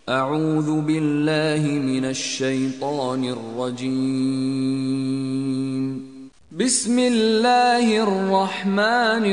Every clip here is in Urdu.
اعوذ باللہ من الشیطان الرجیم بسم اللہ الرحمن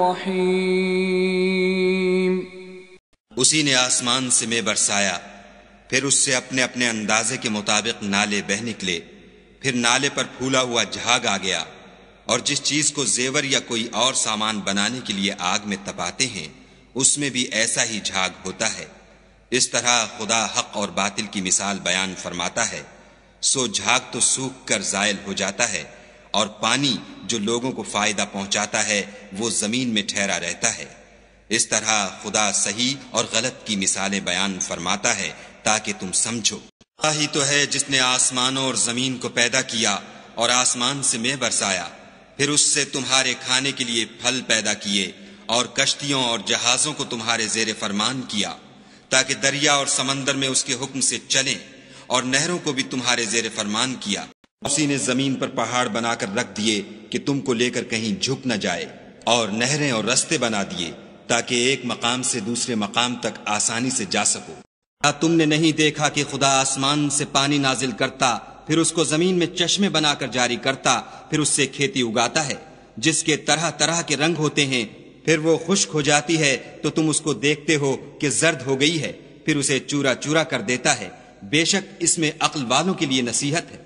الرحیم۔ اسی نے آسمان سے مے برسایا، پھر اس سے اپنے اپنے اندازے کے مطابق نالے بہہ نکلے، پھر نالے پر پھولا ہوا جھاگ آ گیا، اور جس چیز کو زیور یا کوئی اور سامان بنانے کے لیے آگ میں تپاتے ہیں اس میں بھی ایسا ہی جھاگ ہوتا ہے۔ اس طرح خدا حق اور باطل کی مثال بیان فرماتا ہے۔ سو جھاگ تو سوکھ کر زائل ہو جاتا ہے، اور پانی جو لوگوں کو فائدہ پہنچاتا ہے وہ زمین میں ٹھہرا رہتا ہے۔ اس طرح خدا صحیح اور غلط کی مثالیں بیان فرماتا ہے تاکہ تم سمجھو۔ وہی تو ہے جس نے آسمانوں اور زمین کو پیدا کیا اور آسمان سے مے برسایا، پھر اس سے تمہارے کھانے کے لیے پھل پیدا کیے، اور کشتیوں اور جہازوں کو تمہارے زیر فرمان کیا تاکہ دریا اور سمندر میں اس کے حکم سے چلیں، اور نہروں کو بھی تمہارے زیر فرمان کیا۔ اسی نے زمین پر پہاڑ بنا کر رکھ دیے کہ تم کو لے کر کہیں جھک نہ جائے، اور نہریں اور رستے بنا دیے تاکہ ایک مقام سے دوسرے مقام تک آسانی سے جا سکو۔ کیا تم نے نہیں دیکھا کہ خدا آسمان سے پانی نازل کرتا، پھر اس کو زمین میں چشمے بنا کر جاری کرتا، پھر اس سے کھیتی اگاتا ہے جس کے طرح طرح کے رنگ ہوتے ہیں، پھر وہ خشک ہو جاتی ہے تو تم اس کو دیکھتے ہو کہ زرد ہو گئی ہے، پھر اسے چورا چورا کر دیتا ہے۔ بے شک اس میں عقل والوں کے لیے نصیحت ہے۔